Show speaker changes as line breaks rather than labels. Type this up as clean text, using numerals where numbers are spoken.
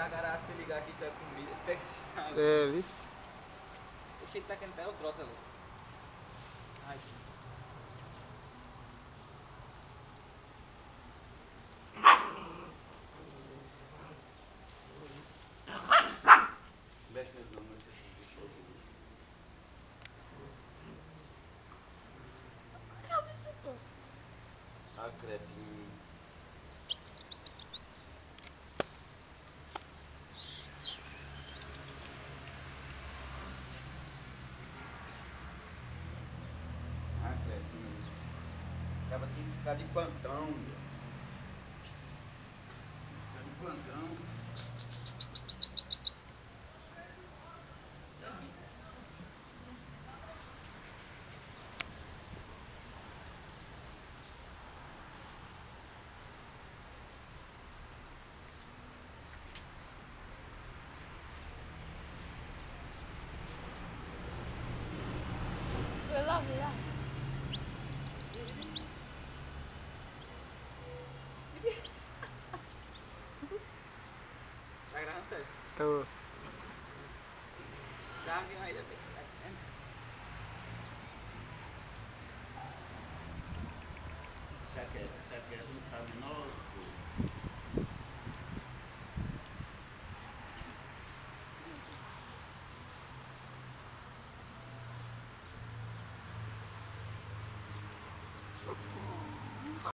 cara se ligar que isso é comida, pega água.
É, viu?
O cheiro tá quente até o troço ali. Ai,
Mexe mesmo, não mexe esses bichos aqui. Ah, crepinho. Ah, crepinho. Acaba tem que ficar de plantão, meu. Ficar de plantão.
Vai lá, vai lá.
tá gravando sério?
Tô.
Dá uma aí depois. Tá vendo?
Essa aqui é um tá menor.